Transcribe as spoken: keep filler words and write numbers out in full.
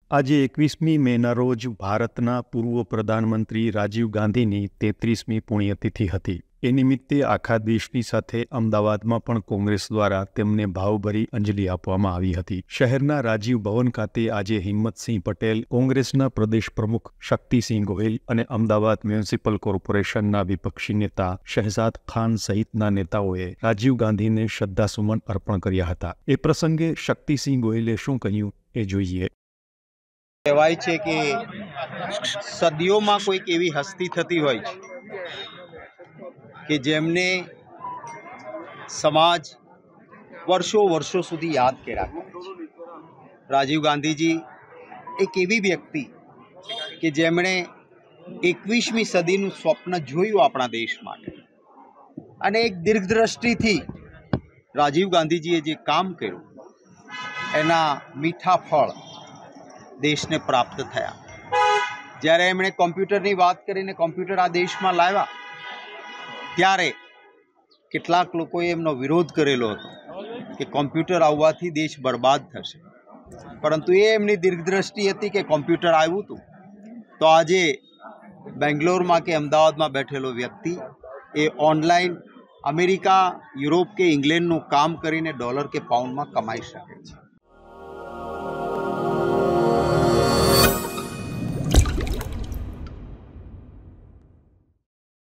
આજે એકવીસમી મેના રોજ ભારતના પૂર્વ પ્રધાનમંત્રી રાજીવ ગાંધીની તેત્રીસમી પુણ્યતિથિ હતી। એ નિમિત્તે આખા દેશની સાથે અમદાવાદમાં પણ કોંગ્રેસ દ્વારા તેમને ભાવભરી અંજલિ આપવામાં આવી હતી। શહેરના રાજીવ ભવન ખાતે આજે હિંમતસિંહ પટેલ, કોંગ્રેસના પ્રદેશ પ્રમુખ શક્તિસિંહ ગોહિલ અને અમદાવાદ મ્યુનિસિપલ કોર્પોરેશનના વિપક્ષી નેતા શહેજાદ ખાન સહિતના નેતાઓએ રાજીવ ગાંધીને શ્રદ્ધાસુમન અર્પણ કર્યા હતા। એ પ્રસંગે શક્તિસિંહ ગોહિલે શું કહ્યું એ જોઈએ। કહેવાય છે કે સદીઓમાં કોઈક એવી હસ્તી થતી હોય છે કે જેમને સમાજ વર્ષો વર્ષો સુધી યાદ કર્યા કરે છે। રાજીવ ગાંધીજી એક એવી વ્યક્તિ કે જેમણે એકવીસમી સદીનું સ્વપ્ન જોયું આપણા દેશ માટે, અને એક દીર્ઘદ્રષ્ટિથી રાજીવ ગાંધીજીએ જે કામ કર્યું એના મીઠા ફળ દેશને પ્રાપ્ત થયા। જ્યારે એમણે કોમ્પ્યુટરની વાત કરીને કોમ્પ્યુટર આ દેશમાં લાવ્યા ત્યારે કેટલાક લોકોએ એમનો વિરોધ કરેલો હતો કે કોમ્પ્યુટર આવવાથી દેશ બરબાદ થશે, પરંતુ એ એમની દીર્ઘદ્રષ્ટિ હતી કે કોમ્પ્યુટર આવ્યું હતું તો આજે બેંગ્લોરમાં કે અમદાવાદમાં બેઠેલો વ્યક્તિ એ ઓનલાઈન અમેરિકા, યુરોપ કે ઇંગ્લેન્ડનું કામ કરીને ડોલર કે પાઉન્ડમાં કમાઈ શકે છે।